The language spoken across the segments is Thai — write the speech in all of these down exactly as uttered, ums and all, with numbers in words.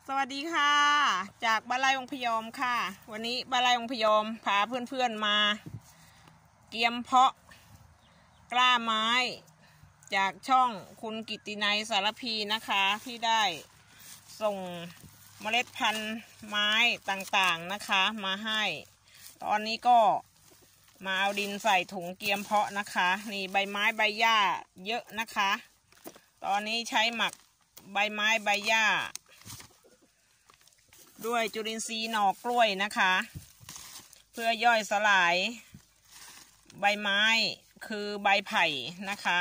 สวัสดีค่ะจากบ้านไร่องพยอมค่ะวันนี้บ้านไร่องพยอมพาเพื่อนๆมาเกียมเพาะกล้าไม้จากช่องคุณกิตตินัยสารพีนะคะที่ได้ส่งเมล็ดพันธุ์ไม้ต่างๆนะคะมาให้ตอนนี้ก็มาเอาดินใส่ถุงเกียมเพาะนะคะนี่ใบไม้ใบหญ้าเยอะนะคะตอนนี้ใช้หมักใบไม้ใบหญ้าด้วยจุลินทรีย์หน่อกล้วยนะคะเพื่อย่อยสลายใบไม้คือใบไผ่นะคะ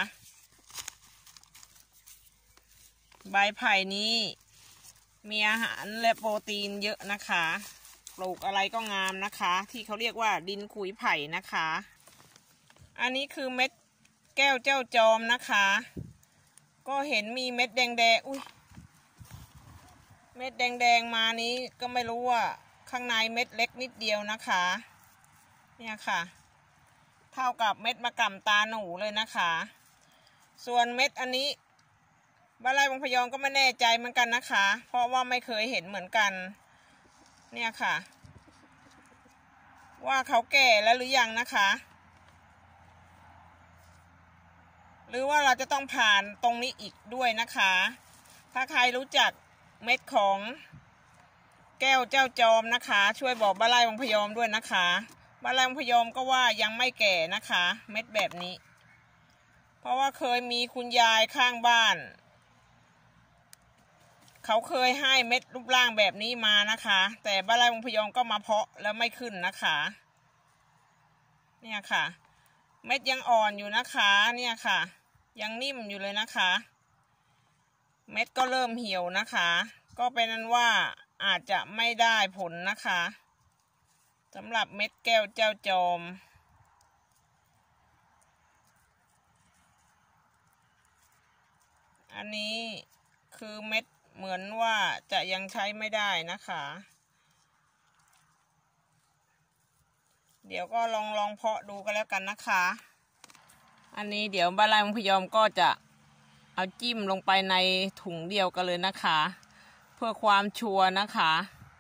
ใบไผ่นี้มีอาหารและโปรตีนเยอะนะคะปลูกอะไรก็งามนะคะที่เขาเรียกว่าดินขุยไผ่นะคะอันนี้คือเม็ดแก้วเจ้าจอมนะคะก็เห็นมีเม็ดแดงๆอุ้ยเม็ดแดงๆมานี้ก็ไม่รู้ว่าข้างในเม็ดเล็กนิดเดียวนะคะเนี่ยค่ะเท่ากับเม็ดมะกร่ำตาหนูเลยนะคะส่วนเม็ดอันนี้บ้านไร่วงพยอมก็ไม่แน่ใจเหมือนกันนะคะเพราะว่าไม่เคยเห็นเหมือนกันเนี่ยค่ะว่าเขาแก่แล้วหรือยังนะคะหรือว่าเราจะต้องผ่านตรงนี้อีกด้วยนะคะถ้าใครรู้จักเม็ดของแก้วเจ้าจอมนะคะช่วยบอกบ้านไร่วงพยอมด้วยนะคะบ้านไร่วงพยอมก็ว่ายังไม่แก่นะคะเม็ดแบบนี้เพราะว่าเคยมีคุณยายข้างบ้านเขาเคยให้เม็ดรูปร่างแบบนี้มานะคะแต่บ้านไร่วงพยอมก็มาเพาะแล้วไม่ขึ้นนะคะเนี่ยค่ะเม็ดยังอ่อนอยู่นะคะเนี่ยค่ะยังนิ่มอยู่เลยนะคะเม็ดก็เริ่มเหี่ยวนะคะก็เป็นนั้นว่าอาจจะไม่ได้ผลนะคะสำหรับเม็ดแก้วเจ้าจอมอันนี้คือเม็ดเหมือนว่าจะยังใช้ไม่ได้นะคะเดี๋ยวก็ลองลองเพาะดูกันแล้วกันนะคะอันนี้เดี๋ยวบ้านไร่วงพยอมก็จะเอาจิ้มลงไปในถุงเดียวกันเลยนะคะเพื่อความชัวร์นะคะ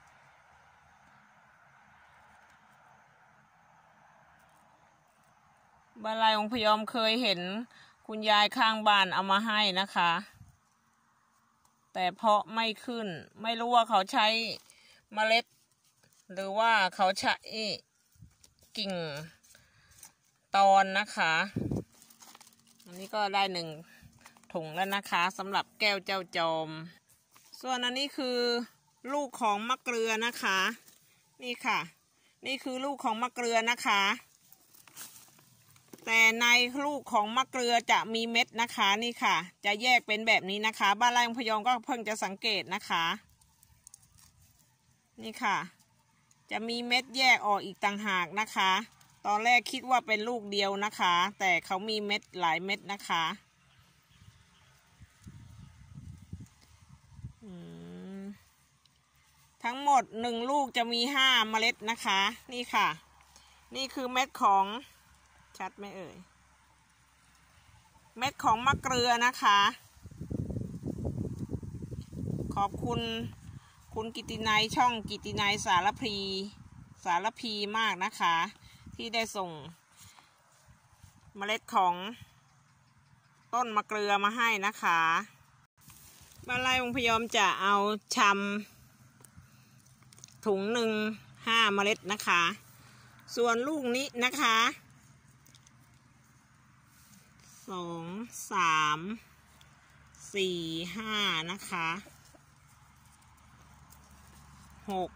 บ้านไร่วงพยอมเคยเห็นคุณยายข้างบ้านเอามาให้นะคะแต่เพาะไม่ขึ้นไม่รู้ว่าเขาใช้เมล็ดหรือว่าเขาใช้กิ่งตอนนะคะอันนี้ก็ได้หนึ่งถุงแล้วนะคะสำหรับแก้วเจ้าจอมส่วนอันนี้คือลูกของมะเกลือนะคะนี่ค่ะนี่คือลูกของมะเกลือนะคะแต่ในลูกของมะเกลือจะมีเม็ดนะคะนี่ค่ะจะแยกเป็นแบบนี้นะคะบ้านไร่วงพยอมก็เพิ่งจะสังเกตนะคะนี่ค่ะจะมีเม็ดแยกออกอีกต่างหากนะคะตอนแรกคิดว่าเป็นลูกเดียวนะคะแต่เขามีเม็ดหลายเม็ดนะคะทั้งหมดหนึ่งลูกจะมีห้าเมล็ดนะคะนี่ค่ะนี่คือเม็ดของชัดไหมเอ่ยเม็ดของมะเกลือนะคะขอบคุณคุณกิตตินัยช่องกิตตินัยสารพีสารพีมากนะคะที่ได้ส่งเมล็ดของต้นมะเกลือมาให้นะคะบ้านไร่วงพยอมจะเอาชำถุงหนึ่งห้าเมล็ดนะคะส่วนลูกนี้นะคะสองสามสี่ห้านะคะหก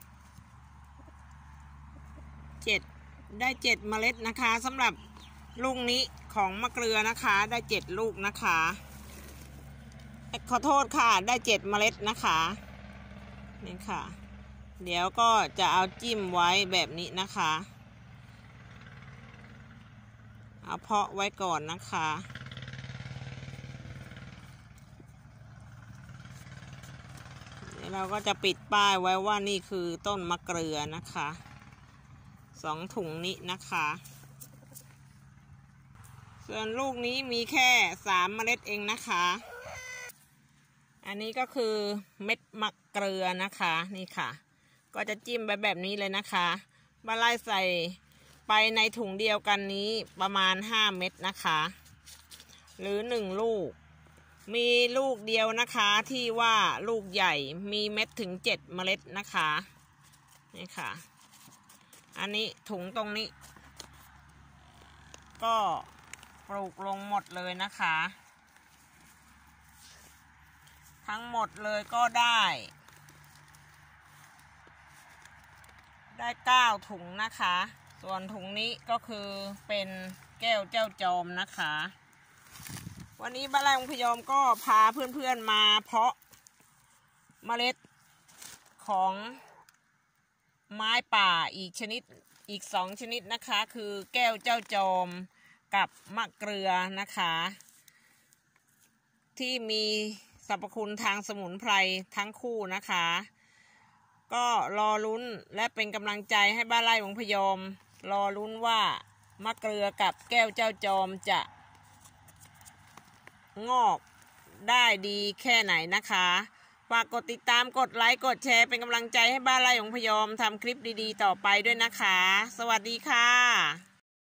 เจ็ดได้เจ็ดเมล็ดนะคะสำหรับลูกนี้ของมะเกลือนะคะได้เจ็ดลูกนะคะขอโทษค่ะได้เจ็ดเมล็ดนะคะนี่ค่ะเดี๋ยวก็จะเอาจิ้มไว้แบบนี้นะคะเอาเพาะไว้ก่อนนะคะเดี๋ยวเราก็จะปิดป้ายไว้ว่านี่คือต้นมะเกลือนะคะสองถุงนี้นะคะส่วนลูกนี้มีแค่สามเมล็ดเองนะคะอันนี้ก็คือเม็ดมะเกลือนะคะนี่ค่ะก็จะจิ้มไปแบบนี้เลยนะคะบ้านไร่ใส่ไปในถุงเดียวกันนี้ประมาณห้าเม็ดนะคะหรือหนึ่งลูกมีลูกเดียวนะคะที่ว่าลูกใหญ่มีเม็ดถึงเจ็ดเมล็ดนะคะนี่ค่ะอันนี้ถุงตรงนี้ก็ปลูกลงหมดเลยนะคะทั้งหมดเลยก็ได้ได้เก้าถุงนะคะส่วนถุงนี้ก็คือเป็นแก้วเจ้าจอมนะคะวันนี้บ้านไร่ลุงพยอมก็พาเพื่อนๆมาเพาะเมล็ดของไม้ป่าอีกชนิดอีกสองชนิดนะคะคือแก้วเจ้าจอมกับมะเกลือนะคะที่มีสรรพคุณทางสมุนไพรทั้งคู่นะคะก็รอลุ้นและเป็นกำลังใจให้บ้านไร่ลุงพยอมรอลุ้นว่ามะเกลือกับแก้วเจ้าจอมจะงอกได้ดีแค่ไหนนะคะฝากกดติดตามกดไลค์กดแชร์เป็นกำลังใจให้บ้านไร่ลุงพยอมทำคลิปดีๆต่อไปด้วยนะคะสวัสดีค่ะ